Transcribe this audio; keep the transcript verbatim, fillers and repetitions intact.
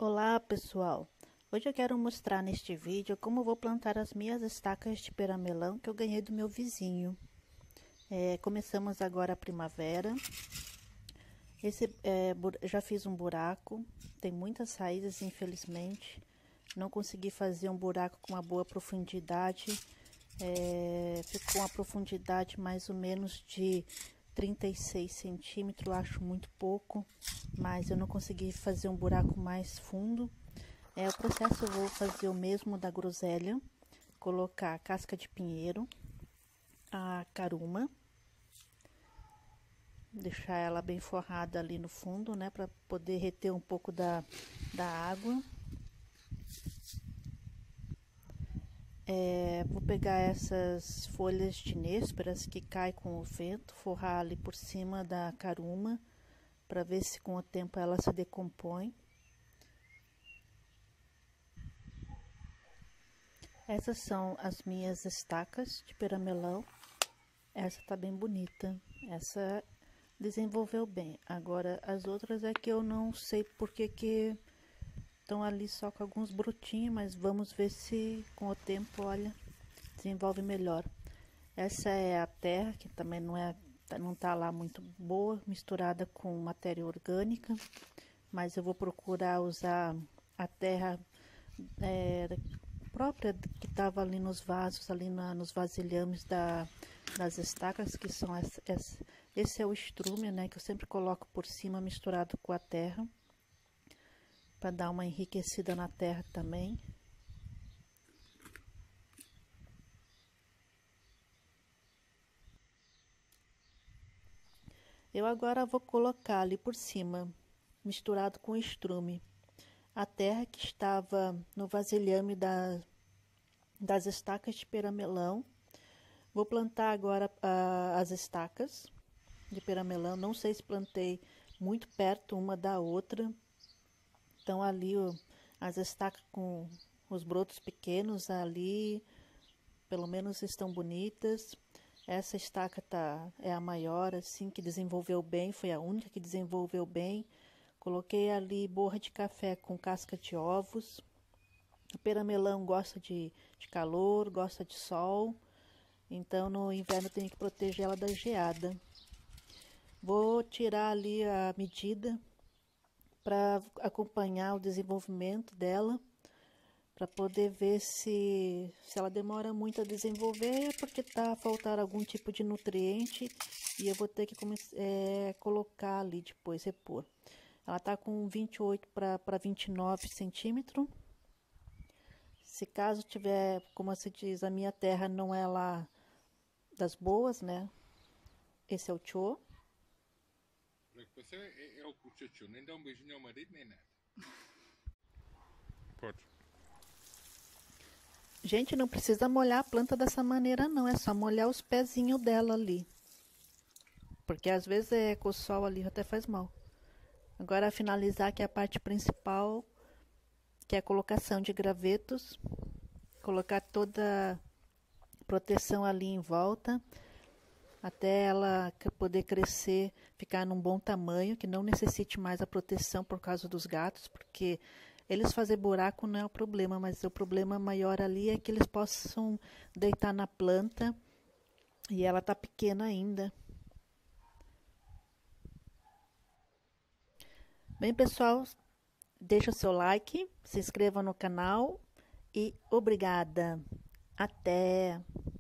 Olá pessoal, hoje eu quero mostrar neste vídeo como eu vou plantar as minhas estacas de peramelão que eu ganhei do meu vizinho. É, começamos agora a primavera. Esse, é, já fiz um buraco, tem muitas raízes infelizmente, não consegui fazer um buraco com uma boa profundidade, é, ficou uma profundidade mais ou menos de trinta e seis centímetros, acho muito pouco, mas eu não consegui fazer um buraco mais fundo. É, o processo eu vou fazer o mesmo da groselha, colocar a casca de pinheiro, a caruma, deixar ela bem forrada ali no fundo, né, para poder reter um pouco da, da água. É, vou pegar essas folhas de nêsperas que cai com o vento, forrar ali por cima da caruma, para ver se com o tempo ela se decompõe. Essas são as minhas estacas de peramelão. Essa tá bem bonita, essa desenvolveu bem. Agora as outras é que eu não sei porque que estão ali só com alguns brotinhos, mas vamos ver se com o tempo, olha, desenvolve melhor. Essa é a terra, que também não é, não tá lá muito boa, misturada com matéria orgânica, mas eu vou procurar usar a terra é, própria que tava ali nos vasos, ali na, nos vasilhames da, das estacas, que são essa, essa, esse é o estrume, né, que eu sempre coloco por cima misturado com a terra, para dar uma enriquecida na terra também. Eu agora vou colocar ali por cima, misturado com estrume, a terra que estava no vasilhame da, das estacas de peramelão. Vou plantar agora uh, as estacas de peramelão. Não sei se plantei muito perto uma da outra. Então ali ó, as estacas com os brotos pequenos ali, pelo menos estão bonitas. Essa estaca tá, é a maior, assim, que desenvolveu bem, foi a única que desenvolveu bem. Coloquei ali borra de café com casca de ovos. O peramelão gosta de, de calor, gosta de sol, então no inverno tem que proteger ela da geada. Vou tirar ali a medida para acompanhar o desenvolvimento dela, para poder ver se, se ela demora muito a desenvolver, é porque tá a faltar algum tipo de nutriente e eu vou ter que é, colocar ali depois, repor. Ela tá com vinte e oito para vinte e nove centímetros. Se caso tiver, como se diz, a minha terra não é lá das boas, né? Esse é o tchô. Pode. Gente, não precisa molhar a planta dessa maneira não, é só molhar os pezinhos dela ali. Porque às vezes é com o sol ali até faz mal. Agora finalizar aqui a parte principal, que é a colocação de gravetos. Colocar toda a proteção ali em volta, até ela poder crescer, ficar num bom tamanho, que não necessite mais a proteção por causa dos gatos, porque eles fazer buraco não é o problema, mas o problema maior ali é que eles possam deitar na planta e ela tá pequena ainda. Bem, pessoal, deixa o seu like, se inscreva no canal e obrigada. Até!